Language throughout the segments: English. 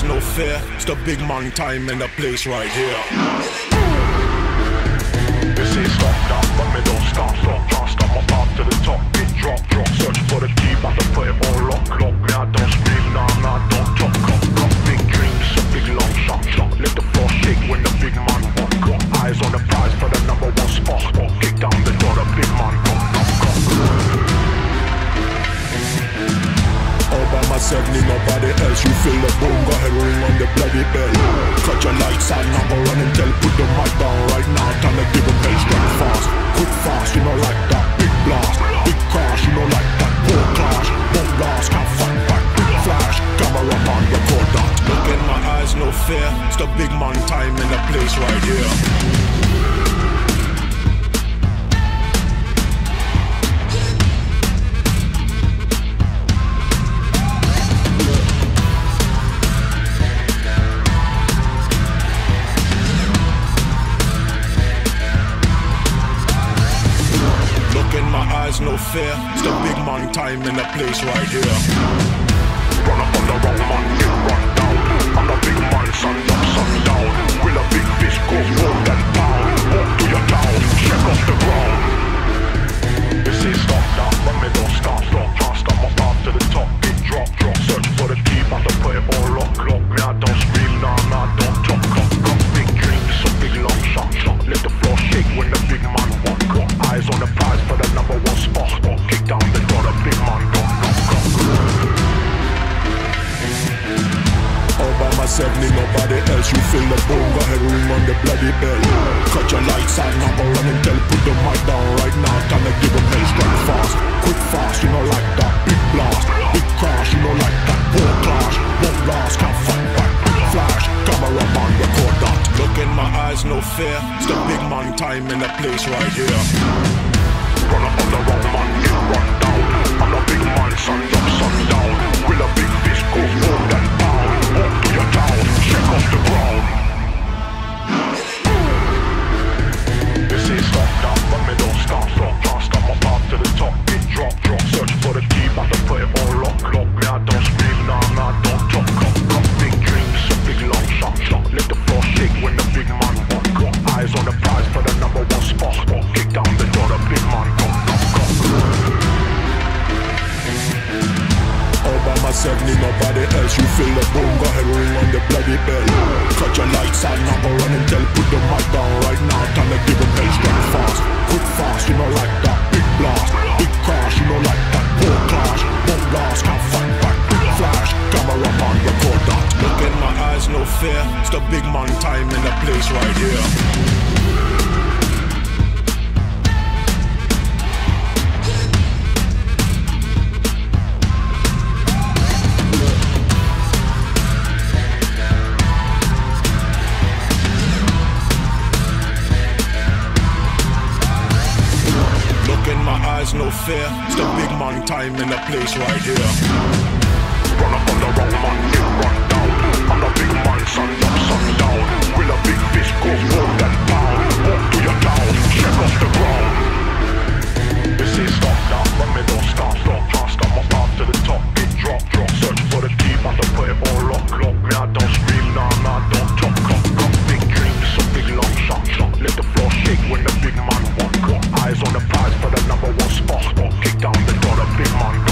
no fear. It's the big man time in the place right here. This is stop now, but me don't stop. Can't stop my path to the top. Big drop. Search for the key, but to put it on lock. Me I don't scream, nah, don't talk. Got big dreams, a big long shot. Let the floor shake when the big man walk. Got eyes on the prize for the number one spot. Kick down the door, the big man come. All by myself, need nobody else. You feel the boom, go ahead, ring on the bloody bell. Cut your lights out, now go run and tell. Put the mic down right now, time to give them hell. Strike fast, quick fast, you know like that. Big blast, big crash, you know like that. Poor clash, won't last, can't fight back. Big flash, cameraman, record that. Look in my eyes, no fear. It's the big man time in the place right here. No fear, it's the big man time in the place right here. Run up on the wrong man, get run down. I'm the big man, sun up, sun down. Will a big fish go more than pound? Walk to your town, check off the ground. This is stop now, but me don't stop. Can't stop my path to the top. Big drop. Search for the key, but to put it on lock. Me I don't scream, nah, don't talk. Got big dreams, a big long shot. Let the floor shake when the big man walk. Got eyes on the prize for the number one spot. Kick down the door, the big man go. All by myself, need nobody else. You feel the boom, go ahead, ring on the bloody bell. Cut your lights out, now go run and tell. Put the mic down right now, time to give them hell. Strike fast, quick fast, you know like that. Big blast, big crash, you know like that. Poor clash, won't last, can't fight back. Big flash, cameraman, record that. Look in my eyes, no fear. It's the big man time in the place right here. Run up on the wrong man, get run down. I'm the big man, sun up, sun down. Will a big fish go more than pound? Walk to your town, check off the ground. This is stop now, but me don't stop. Can't stop my path to the top. Big drop. Search for the key, but to put it on lock. Me I don't scream, nah, don't talk. Got big dreams, a big long shot. Let the floor shake when the big man walk. Got eyes on the prize for the number one spot. Kick down the door, the big man come. All by myself, need nobody else. You feel the boom, go ahead, ring on the bloody bell. Cut your lights out, now go run and tell. Put the mic down right now, time to give them hell. Strike fast, quick fast, you know like that. Big blast, big crash, you know like that. Poor clash, won't last, can't fight back. Big flash, cameraman, record that. Look in my eyes, no fear. It's the big man time in the place right here. No fear, it's the big man time in the place right here. Run up on the wrong man, get run down. I'm the big man, sun up, sun down. Will a big fish go more than pound? Walk to your town, check off the ground. This is stop now, but me don't stop. Can't stop my path to the top. Big drop. Search for the key, but to put it on lock. Me I don't scream, nah, don't talk. Got big dreams, a big long shot. Let the floor shake when the big man walk. Got eyes on the prize for the number one spot. Kick down the door, the big man go.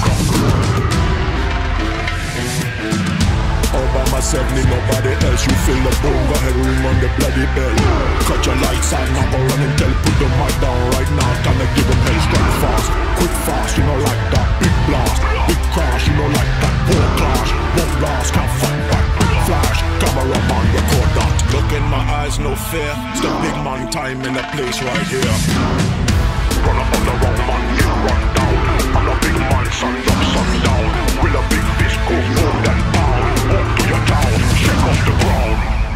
All by myself, need nobody else. You feel the boom, go ahead, ring on the bloody bell. Cut your lights out, now go run and tell. Put the mic down right now, time to give them hell. Strike fast, quick fast, you know like that. Big blast, big crash, you know like that. Poor clash, won't last, can't fight back. Big flash, cameraman, record that. Look in my eyes, no fear. It's the big man time in the place right here. Run up on the wrong man, get run down. I'm the big man, sun up, sun down. Will a big fish go more than pound? Walk to your town, check off the ground.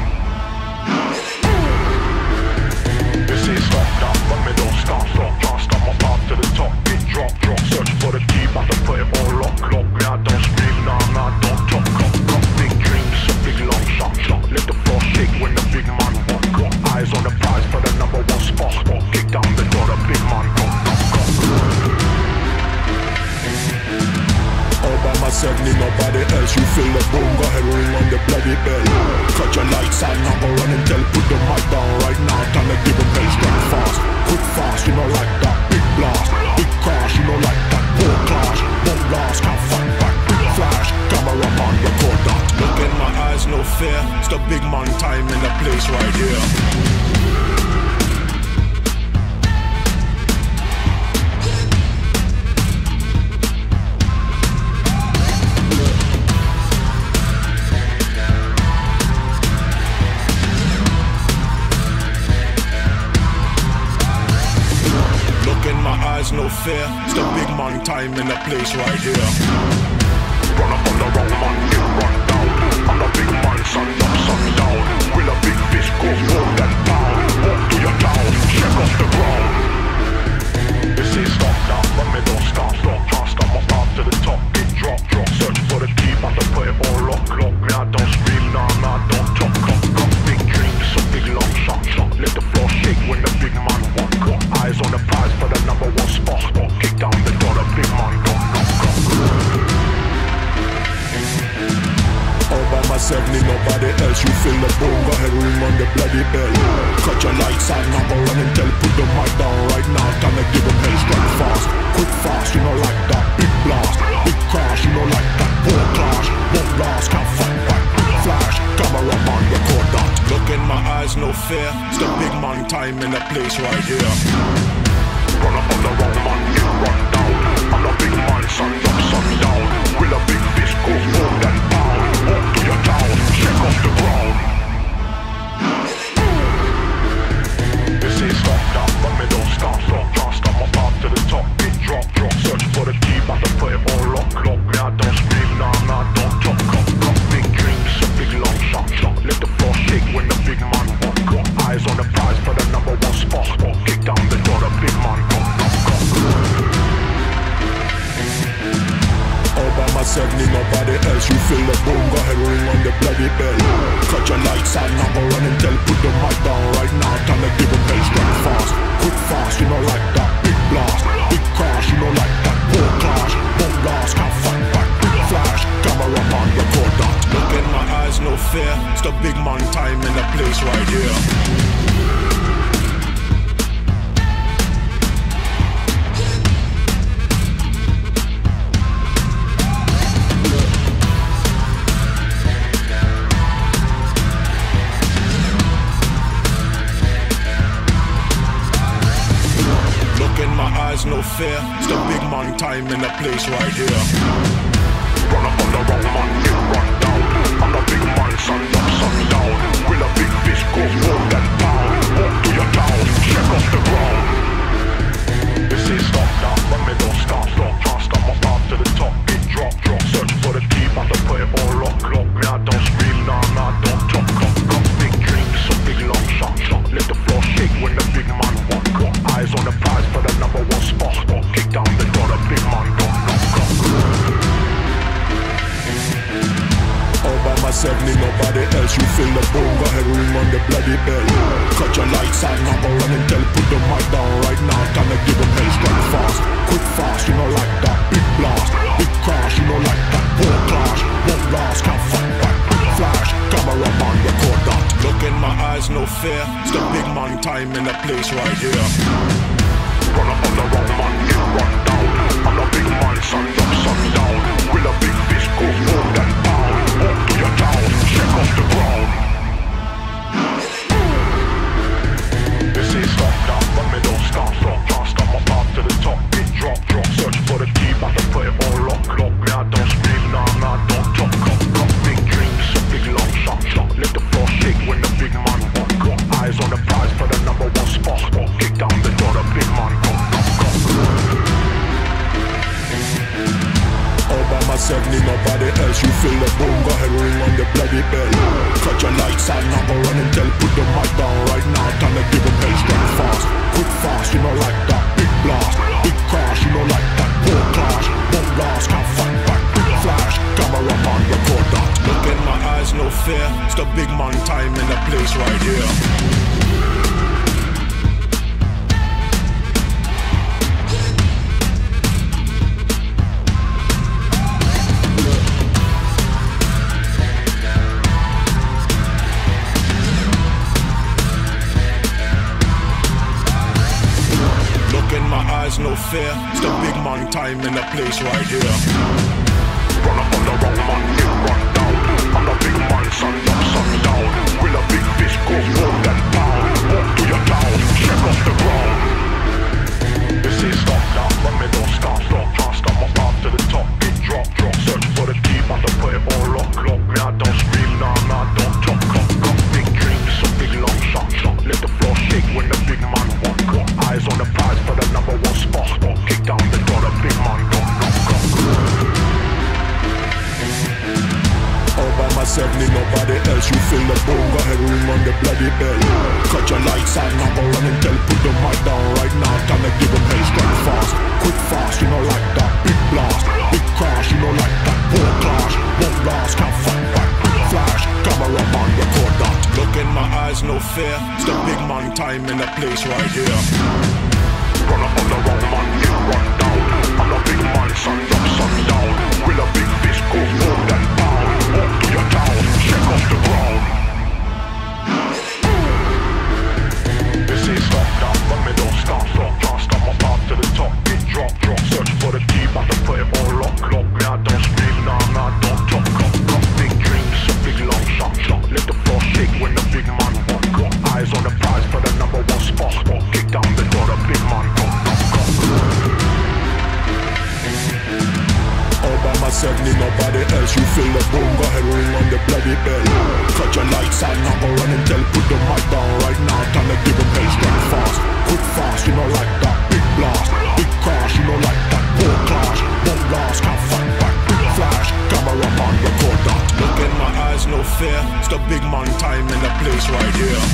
This is stop now, but me don't stop. Can't stop my path to the top. Big drop. Search for the key, but to put it on lock. Me I don't scream, nah, don't talk. Got big dreams, a big long shot. Let the floor shake when the big man walk. Got eyes on the prize for the number one spot. Kick down the door, the big man come. All by myself, need nobody else. You feel the boom, go ahead, ring on the Look in my eyes, no fear. It's the big man time in the place right here. Run up on the wrong man, get run down. I'm the big man, sun up, sundown. Will a big fish go more than pound? Walk to your town, check off the ground. This is stop now, but me don't stop, stop. Can't stop my path to the top, get drop, drop. Search for the key, but I put it all lock, lock. Me I don't scream, nah, don't talk, cock. Big dreams, so big long shot, shot. Let the floor shake when the big man walk, walk. Eyes on the prize for the number one spot. Kick down the door, the big man go, knock, knock. All by myself, need nobody else. You feel the boom, go ahead, ring on the bloody bell. Cut your lights out, now go run and tell. Put the mic down right now, time to give them hell. Strike fast, quick fast, you know like that. Big blast, big crash, you know like that. Poor clash, won't last, can't fight back. Flash, camera man, record that. Look in my eyes, no fear. It's the big man time in the place right here. Run up on the wrong man, get run down. I'm the big man, sun up, sundown. Will a big fish go more than pound? Walk to your town, check off the ground. This is stop now, but me don't stop, stop. Can't stop my path to the top, get drop, drop. Search for the key, but I put it all lock, lock. Me I don't scream, nah, don't talk, cock. Big dreams, a big long shot, shot. Let the floor shake when the big man walk, walk. Eyes on the prize for the number one spot. Kick down the door, the big man go, knock, knock. All by myself, need nobody else. You feel the boom, go ahead, ring on the bloody bell. Cut your lights out, now go run and tell. Put the mic down right now, time to give them hell. Strike fast, quick fast, you know like that. Big blast, big crash, you know like that. Poor clash, won't last, can't fight back. Big flash, camera man, record that. Look in my eyes, no fear. It's the big man time in the place right here. No fear, it's the big man time in the place right here. Run up on the wrong man, get run down. I'm the big man, sun up, sundown. Will a big fish go more than pound? Walk to your town, check off the ground. This is stop now, but me don't stop, stop. Can't stop my path to the top, get drop, drop. Search for the key, but I put it all lock, lock. Me I don't scream, nah, don't talk, cock. Big dreams, so big long shot, shot. Let the floor shake when the big man walk, walk. Eyes on the prize for the number one spot. Kick down the door, the big man go, knock, knock. All by myself, need nobody else. You feel the boom, go ahead, ring on the bloody bell. Cut your lights out, now go run and tell. Put the mic down right now, time to give them hell. Strike fast, quick fast, you know like that. Big blast, big crash, you know like that. Poor clash, won't last, can't fight back. Flash, camera man, record that. Look in my eyes, no fear. It's the big man time in the place right here. Run up on the wrong man, get run down. I'm the big man, sun up, sundown. Will a big fish go more than pound? Walk to your town, check off the ground. This is stop now, but me don't stop, stop. Can't stop my path to the top, get drop, drop. Search for the key, but I put it all lock, lock. Me I don't scream, nah, don't talk, cock. Big dreams, a big long shot, shot. Let the floor shake when the big man walk, walk. Eyes on the prize for the number one spot. Kick down the door, the big man go, knock, knock. All by myself, need nobody else. You feel the boom, go ahead, ring on the bloody bell. Cut your lights out, now go run and tell. Put the mic down right now, time to give them hell. Strike fast, quick fast, you know like that. Big blast, big crash, you know like that. Poor clash, won't last, can't fight back. Big flash, camera man, record that. Look in my eyes, no fear. It's the big man time in the place right here. No fear, it's the big man time in the place right here. Run up on the wrong man, get run down. I'm the big man, sun up, sundown. Will a big fish go more than pound? Walk to your town, check off the ground. This is stop now, but me don't stop, stop. Can't stop my path to the top, get drop, drop. Search for the key, but I put it all lock, lock. Me I don't scream, nah, don't talk, cock. Big dreams, so big long shot, shot. Let the floor shake when the big man walk, walk. Eyes on the prize for the number one the bloody bell. Cut your lights out, now go run and tell. Put the mic down right now, time to give them hell. Strike fast, quick fast, you know like that. Big blast, big crash, you know like that. Poor clash, won't last, can't fight back. Quick flash, cameraman, record that. Look in my eyes, no fear. It's the big man time in the place right here. Run up on the wrong man, you run down. I'm the big man, sun up, sun down. Will a big fish go more than pound? Walk to your town, check off the ground. This is stop down, but me don't stop, stop. Can't stop my path to the top. Get drop, drop. Search for the key, but to put it all lock, lock. Me I don't scream, nah, don't talk. Got big dreams, a big long shot. Let the floor shake when the big man walk. Got eyes on the prize for the number one spot. Kick down the door, the big man come. All by myself, need nobody else. You feel the boom, go ahead, ring on the bloody bell. Cut your lights out, now go run and tell. Put the mic down right now, time to give them hell. Strike fast, quick fast, you know like that. Big blast, big crash, you know like that. Poor clash, won't last, can't fight back. Quick flash, cameraman, record that. Look in my eyes, no fear. It's the big man time in the place right here.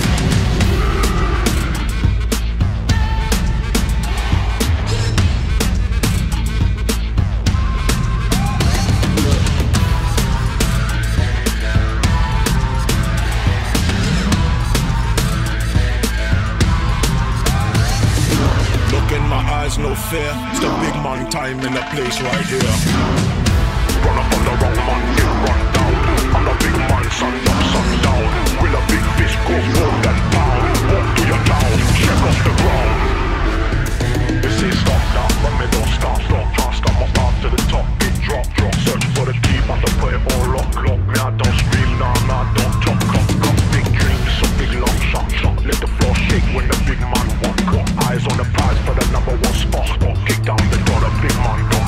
No fear, it's the big man time in the place right here. Run up on the wrong man, you run down. I'm the big man, sun up, sun down. Will a big fish go more than pound? Walk to your town, check off the ground. This is stop now, but me don't stop. Can't stop my path to the top. Big drop. Search for the key, but to put it all lock. Me I don't scream, nah, don't talk. Got big dreams, a big long shot. Let the floor shake when the big man walk. Got eyes on the prize for the number one spot. Kick down the door, the big man come.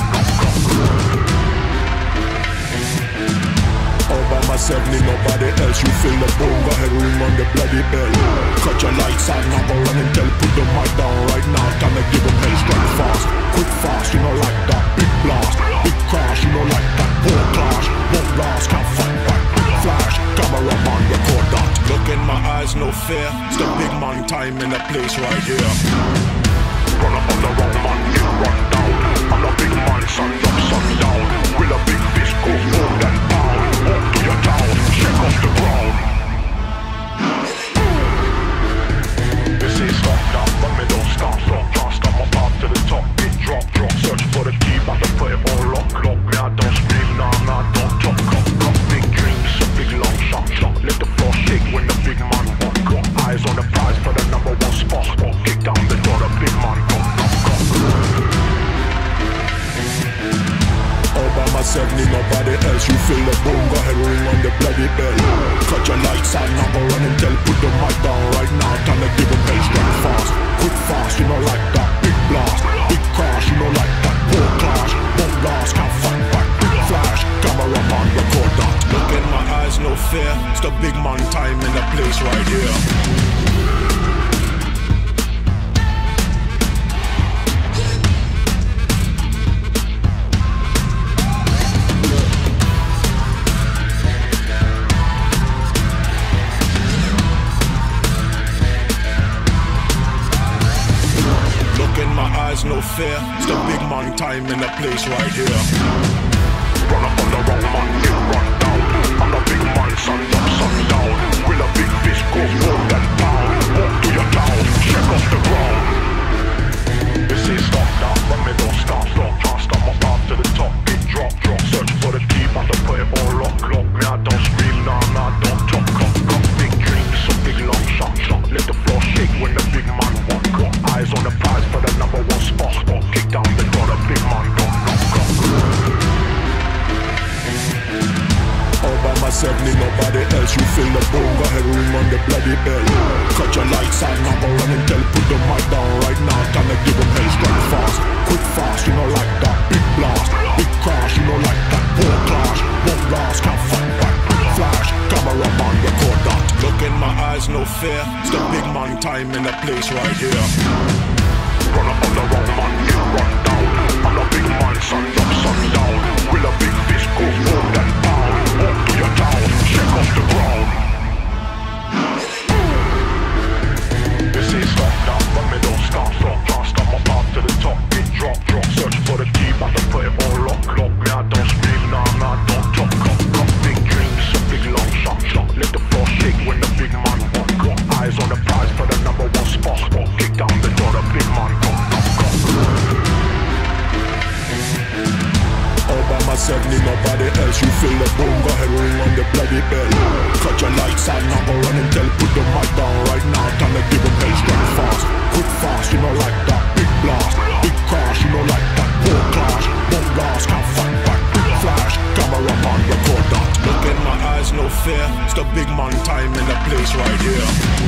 All by myself, need nobody else. You feel the boom, go ahead, ring on the bloody bell. Cut your lights out, now go run and tell. Put the mic down right now, time to give them hell. Strike fast, quick fast, you know like that. Big blast, big crash, you know like that. Poor clash, won't last, can't fight back. Quick flash, cameraman, record that. Look in my eyes, no fear. It's the big man time in the place right here. Run up on the wrong man, you run down. I'm the big man, sun up, sun down. Will a big fish go more than pound? Walk to your town, check off the ground. This is stop now, but me don't stop. Can't stop my path to the top. Big drop. Search for the key, but to put it all lock. Me I don't scream, nah, don't talk. Got big dreams, a big long shot. Let the floor shake when the big man walk. Got eyes on the prize for the number one spot. Kick down the door, the big man come. All by myself, need nobody else. You feel the boom, go ahead, ring on the bloody bell. Cut your lights out, now go run and tell. Put the mic down right now, time to give them hell. Strike fast, quick fast, you know like that. Big blast, big crash, you know like that. Poor clash, won't last, can't fight back. Quick flash, cameraman, record that. Look in my eyes, no fear. It's the big man time in the place right here. No fear, it's the big man time in the place right here. Run up on the wrong man, you run down. I'm the big man, sun up, sun down. Will a big fish go more than pound? Walk to your town, check off the ground. This is stop now, but me don't stop. Can't stop my path to the top. Big drop. Search for the key, but to put it all lock. Me I don't scream, nah, don't talk. Got big dreams, a big long shot. Let the floor shake when the big man walk. Got eyes on the prize for the number one spot. Kick down the door, the big man come. All by myself, need nobody else. You feel the boom, go ahead, ring on the bloody bell. Cut your lights out, now go run and tell. Put the mic down right now, time to give them hell. Strike fast, quick fast, you know like that. Big blast, big crash, you know like that. Poor clash, won't last, can't fight back. Quick flash, cameraman, record that. Look in my eyes, no fear. It's the big man time in the place right here. Run up on the wrong man, you run down. I'm the big man, sun up, sun down. Will a big fish go more than pound? Walk to your town, check off the ground. big man come. All by myself, need nobody else. You feel the boom, go ahead, ring on the bloody bell. Cut your lights out, now go run and tell. Put the mic down right now, time to give them hell straight fast. Quick fast, you know like that. Big blast, big crash, you know like that. Poor clash, bomb blast, can't fight back. Big flash, camera on, record that. Look in my eyes, no fear. It's the big man time in the place right here.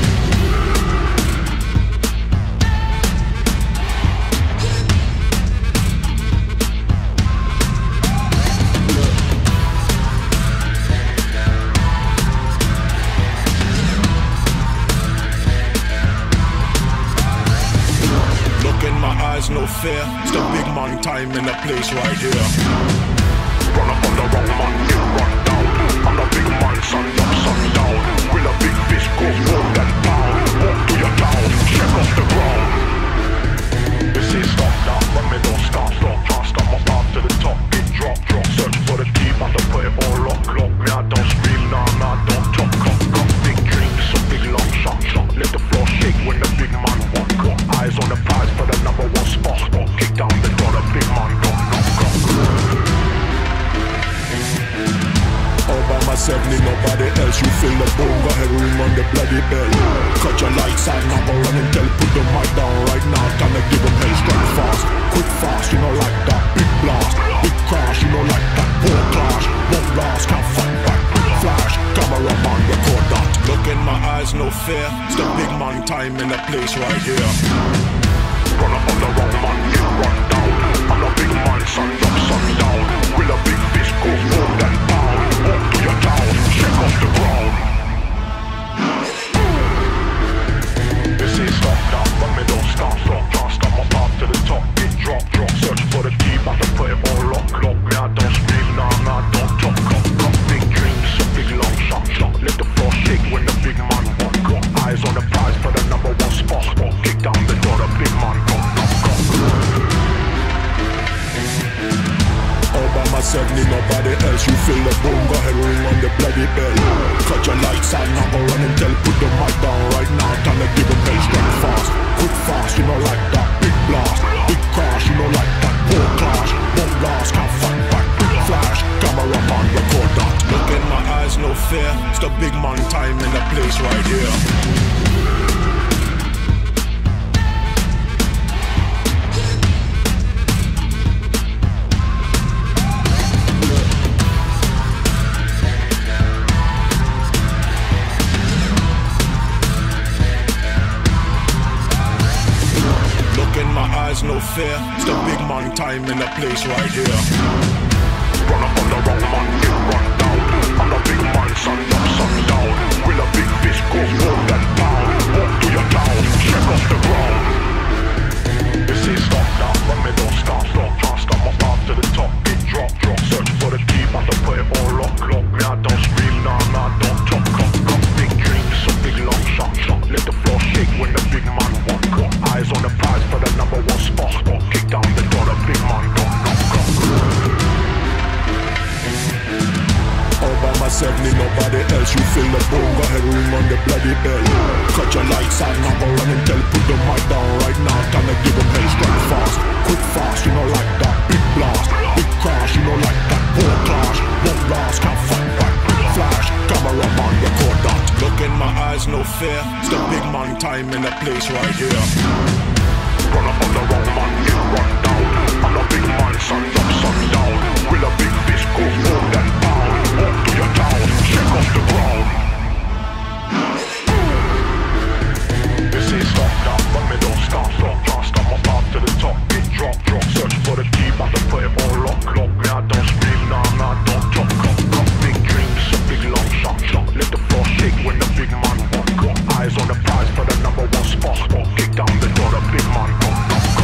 No fear, it's the big man time in the place right here. Run up on the wrong man, you run down. I'm the big man, sun up, sun down. Will a big fish go more than pound? Walk to your town, check off the ground. This is stop now, but me don't stop, can't stop my path to the top. Get drop, search for the key, but I put it all lock. Me I don't scream, nah, don't talk, big dreams, so big long shot. Let the floor shake when the big man walk. Eyes on the prize for the number one spot. Kick down the door, the big man go. All by myself, need nobody else. You feel the boom, go ahead, ring on the bloody bell. Cut your lights out, now go run and tell. Put the mic down right now, time to give them hell straight fast. Quick fast, you know like that. Big blast, big crash, you know like that. Poor clash, bomb blast, can't fight back. Big flash, camera on, record that. Look in my eyes, no fear. It's the big man time in the place right here. Run up on the wrong man, you run down. I'm the big man, sun up, sun down. Will a big fish go more than pound? Walk to your town, check off the ground. This is stop now, but me don't stop, can't stop my path to the top. Get drop, search for the key, but I put it all lock. Me I don't scream, nah, don't talk. Big dreams, so big long shot. Let the floor shake when the big man walk. Eyes on the prize for the number one spot. Kick down the door, the big man come. All by myself, need nobody else. You feel the boom, go ahead, ring on the bloody bell. Cut your lights out, now go run and tell. Put the mic down right now, time to give them hell straight fast. Quick fast, you know like that. Big blast, big crash, you know like that. Poor clash, bomb blast, can't fight back. Big flash, camera on, record that. Look in my eyes, no fear. It's the big man time in the place right here. No fear, it's the big man time in the place right here. Run up on the wrong man, you run down. I'm the big man, sun up, sun down. Will a big fish go more than pound? Walk to your town, check off the ground. This is stop now, but me don't stop, can't stop my path to the top. Get drop, search for the key, but I put it all lock. Me I don't scream, nah, don't talk. Big dreams, so big long shot. Let the floor shake when the big man walk. Eyes on the prize for the number one spot. Kick down the door, the big man go. All by myself, need nobody else. You feel the boom, go ahead, ring on the bloody bell. Cut your lights out, now go run and tell. Put the mic down right now, time to give them hell straight fast. Quick fast, you know like that. Big blast, big crash, you know like that. Poor clash, bomb blast, can't fight back. Big flash, camera on, record that. Look in my eyes, no fear. It's the big man time in the place right here. Run up on the wrong man, you run down. I'm the big man, sun up, sun down. Will a big fish go more than pound? Walk to your town, check off the ground. This is stop now, but me don't stop, can't stop my path to the top. Get drop, search for the key, but I put it all lock. Me I don't scream, nah, don't talk. Big dreams, so big long shot. Let the floor shake when the big man walk. Eyes on the prize for the number one spot. Kick down the door, the big man come.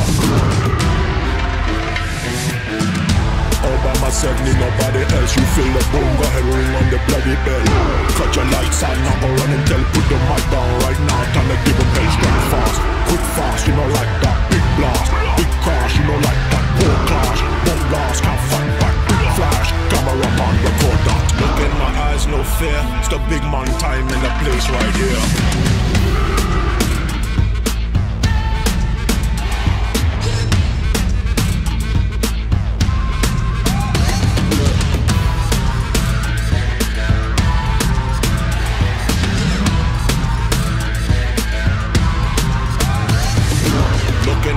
All by myself, need nobody else. You feel the boom, go ahead, ring on the bloody bell. Cut your lights out, now go run and tell. Put the mic down right now, time to give them hell straight fast. Quick fast, you know like that. Big blast, big crash, you know like that. Poor clash, bomb blast, can't fight back. Big flash, camera on, record that. Look in my eyes, no fear. It's the big man time in the place right here.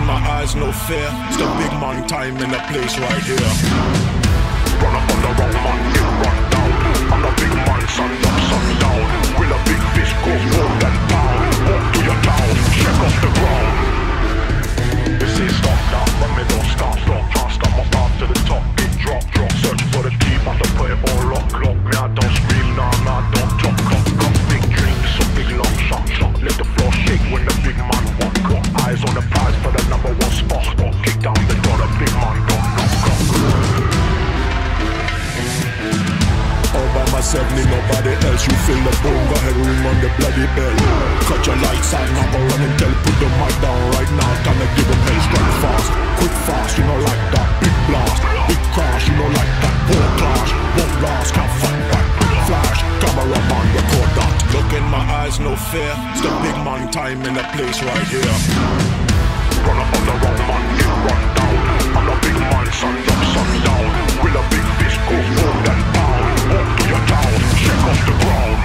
in my eyes, no fear. It's the big man time in the place right here. Run up on the wrong man, you run down. I'm the big man, sun up, sundown. Will a big fish go more than pound? Walk to your town, check off the ground. This is stop now, but me don't stop. Can't stop my path to the top, get drop. Search for the key, but to put it all lock. Me I don't scream, nah, don't talk. Big dreams, so big long shot. Let the floor shake when the big man walk. Eyes on the prize for the number one spot. Kick down the door, the big man don't knock. All by myself, need nobody else. You feel the boom, go ahead, ring on the bloody bell. Cut your lights out, now go run and tell. Put the mic down right now, time to give them hell. Strike fast, quick fast, you know like that. Big blast, big crash, you know like that. Poor clash, won't last, can't fight back. Quick flash, camera man, record that. Look in my eyes, no fear. It's the big man time in the place right here. Run up on the wrong man, you run down. I'm the big man, sun up, sundown. Will a big fish go more than pound? Walk to your town, check off the ground.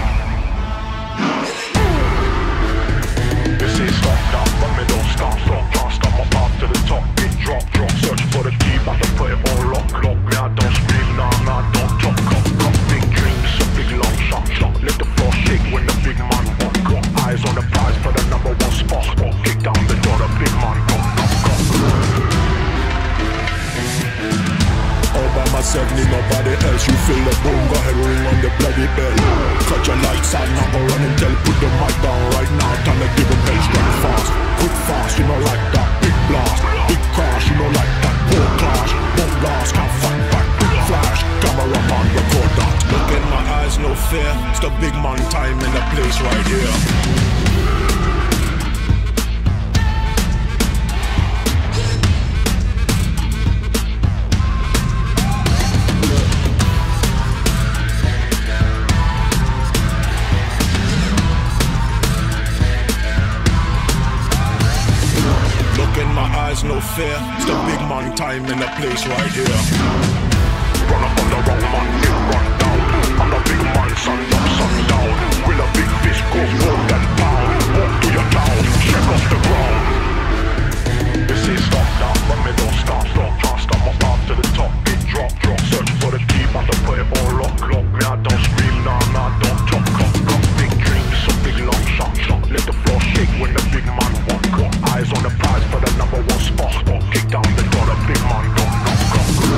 This is stop now, but me don't stop. Can't stop my path to the top, get drop. Search for the key, but to put it all lock. Me I don't scream, nah, don't talk. Big dreams, a big long shot. Let the floor shake when the big man walk. Eyes on the prize for the number one spot. Kick down the door, the big man go knock. All by myself, need nobody else. You feel the boom, go ahead, ring on the bloody bell. Cut your lights out, now go run and tell. Put the mic down right now, time to give them hell. Strike fast, quick fast, you know like that. Big blast, big crash, you know like that. Poor clash, won't last, can't fight back. Big flash, camera man, record that. Look in my eyes, no fear. It's the big man time in the place right here. No fear, it's the big man time in the place right here. Run up on the wrong man, you run down. I'm the big man, sun up, sundown. Will a big fish go more than pound? Walk to your town, check off the ground. This is stop now, but me don't stop. Can't stop my path to the top, get drop. Search for the key, but to put it all lock. Me I don't scream, nah, don't talk. Big dreams, so big long shot. Let the floor shake when the big man walk. Eyes on the prize for the number one spot. Kick down the door, the big man don't knock.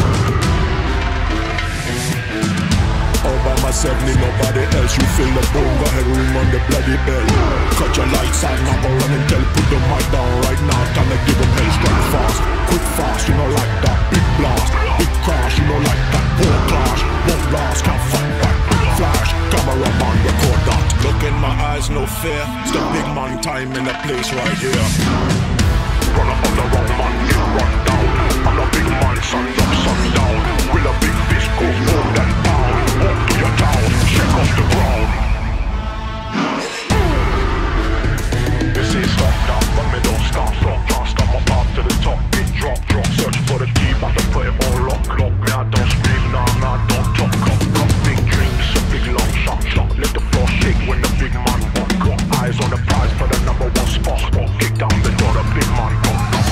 All by myself, need nobody else. You feel the boom, go ahead, ring on the bloody bell. Cut your lights out, now go run and tell. Put the mic down right now, time to give them hell. Strike fast, quick fast, you know like that. Big blast, big crash, you know like that. Poor clash, won't last, can't fight back. Quick flash, camera man, record that. Look in my eyes, no fear. It's the big man time in the place right here. Run up on the wrong man, you run down. I'm the big man, sun up, sundown. Will a big fish go more than pound? Walk to your town, check off the ground. This is stop now, but me don't stop. Can't stop my path to the top, get drop. Search for the key, but to put it all lock. Me I don't scream, nah, don't talk. Big dreams, a big long shot. Let the floor shake when the big man walk. Eyes on the prize for the number one spot. Kick down the door, the big man go knock.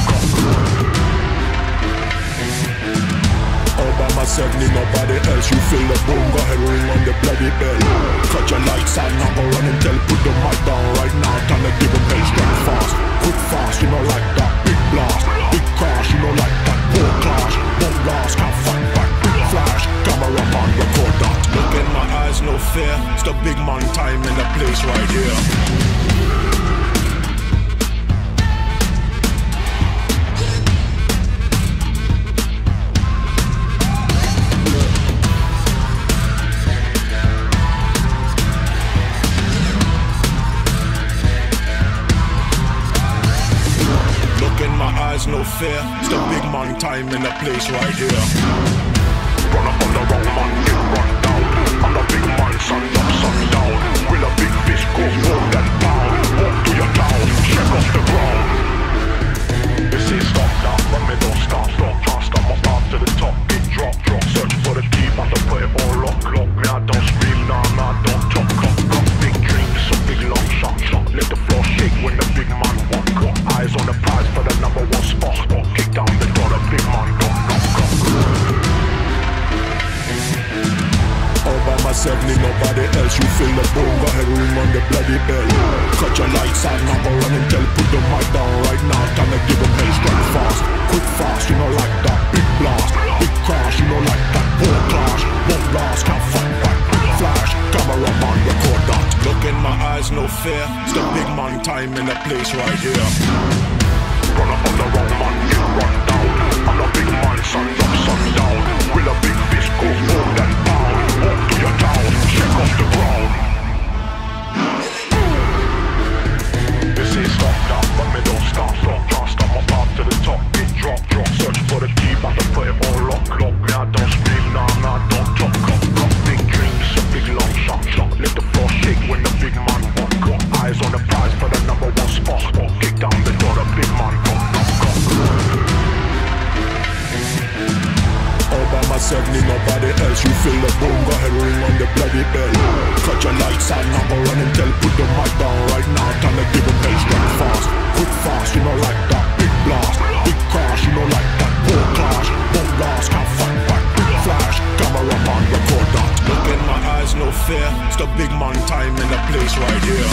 All by myself, need nobody else. You feel the boom, go ahead, ring on the bloody bell. Cut your lights out, now go run and tell. Put the mic down right now, time to give them hell. Strike fast, quick fast, you know like that. Big blast, big crash, you know like that. Poor clash, won't last, can't fight back. Big flash, camera man, record that. Look in my eyes, no fear. It's the big man time in the place right here. No fear, it's the big man time in the place right here. Run up on the wrong man, you run down. I'm the big man, sun up, sundown. Will a big fish go more than pound? Walk to your town, check off the ground. This is stop now, but me don't stop. Can't stop my path to the top, get drop. Search for the key, but to put it all lock. Me I don't scream, nah, don't talk. Big dreams, so big long shot. Let the floor shake when the big man walk. Eyes on the prize for the number one spot. myself, need nobody else. You feel the boom, go ahead, ring on the bloody bell. Cut your lights out, now go run and tell. Put the mic down right now, time to give them hell strike fast. Quick fast, you know like that. Big blast, big crash, you know like that. Poor clash, won't last, can't fight back. Flash, camera man, record that. Look in my eyes, no fear. It's the big man time in the place right here. Run up on the wrong man, you run down. I'm a big man, sun up, sun down. Will a big fish go more than pound? Walk to your town, check off the ground. This is stopped up, but me don't stop. Can't stop my path to the top. Big drop, search for the key, but I put it on lock. Me I don't scream, nah, don't talk. Got big dreams, a big long shot. Let the floor shake when the big man walk. Got eyes on the prize for the number one spot. Kick down the door, the big man knock. All by myself, need nobody else. You feel the boom, go ahead, ring on the bloody bell. Cut your lights out, now go run and tell. Put the mic down right now, time to give them hell strike fast. Quick fast, you know like that. Big blast, big crash, you know like that. Poor clash, won't last, can't fight back. Big flash, camera man, record that. Look in my eyes, no fear. It's the big man time in the place right here.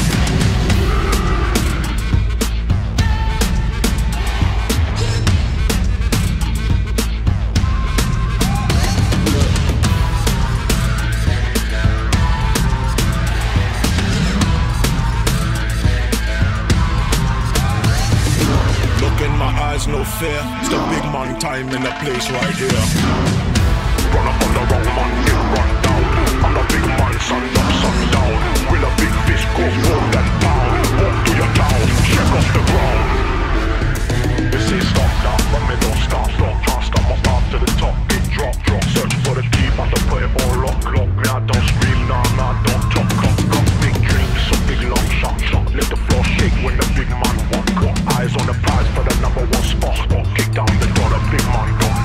No fear, it's the big man time in the place right here. Run up on the wrong man, you run down. I'm a big man, sun up, sun down. Will a big fish go more than pound? Walk to your town, check off the ground. This is stopped up, but me don't stop. Can't stop my path to the top. Big drop, search for the key, but I put it on lock. Me I don't scream, nah, don't talk. Got big dreams, so big long shot. Let the floor shake when the big man walk. Got eyes on the prize for the number one spot. Kick down the door, the big man knock.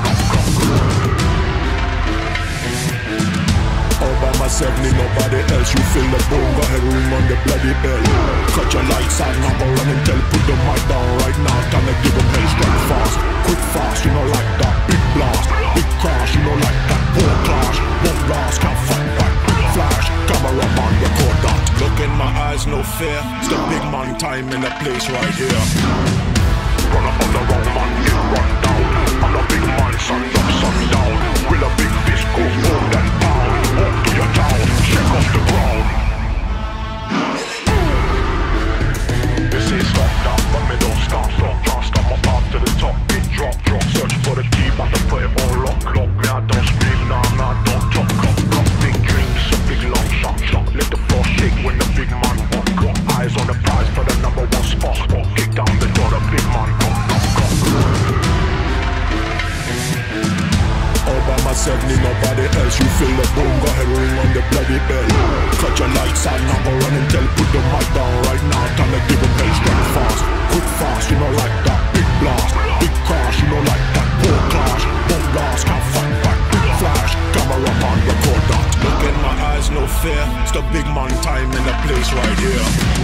All by myself, need nobody else. You feel the boom, go ahead, ring on the bloody bell. Cut your lights out, now go run and tell. Put the mic down right now, time to give them hell strike fast. Quick fast, you know like that. Big blast, big crash, you know like that. Poor clash, won't last, can't fight back. Flash, camera man, record that. Look in my eyes, no fear. It's the big man time in the place right here. Run up on the wrong man, you run down. I'm a big man, sun up, sun down. Will a big fish go more than pound? Walk to your town, check off the ground. This is stopped up, but me don't stop. Can't stop my path to the top. Big drop, search for the key, but I put it on lock. Me I don't scream, nah, don't talk. Got big dreams, a big long shot. Let the floor shake when the big man walk. Got eyes on the prize for the number one spot. Kick down the door, the big man knock. All by myself, need nobody else. You feel the boom, go ahead, ring on the bloody bell. Cut your lights out, now go run and tell. Put the mic down right now, time to give them hell strike fast. Quick fast, you know like that. Big blast, big crash, you know like that. Poor clash, won't last, can't fight back. Big flash, camera man, record that. Look in my eyes, no fear. It's the big man time in the place right here.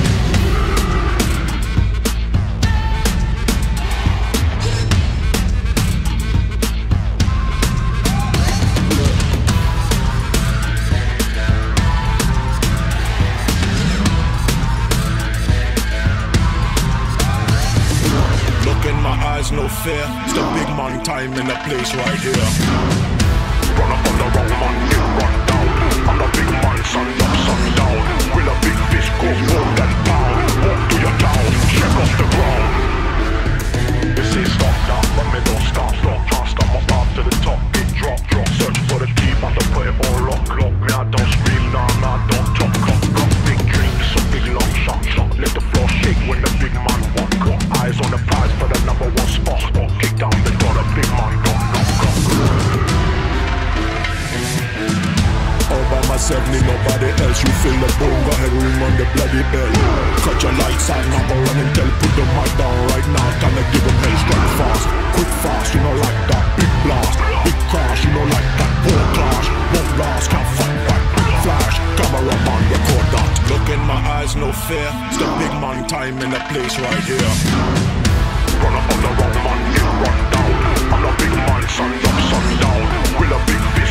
No fear, it's the big man time in the place right here. Run up on the wrong man, you run down. I'm a big man, sun up, sun down. Will a big fish go more than pound? Walk to your town, check off the ground. This is stopped up, but me don't stop. Can't stop my path to the top. Big drop, search for the key, but I put it on lock. Me I don't scream, nah, don't talk. Got big dreams, so big long shot. Let the floor shake when the big man walk. Got eyes on the prize for the number one spot. Kick down the door, the big man knock. All by myself, need nobody else. You feel the boom, go ahead, ring on the bloody bell. Cut your lights out, now go run and tell. Put the mic down right now, time to give them hell strike fast. Quick fast, you know like that. Big blast, big crash, you know like that. Poor clash, won't last, can't fight back. Flash, camera man, record that. Look in my eyes, no fear. It's the big man time in the place right here. Run up on the wrong man, you run down. I'm a big man, sun up, sun down. Will a big fish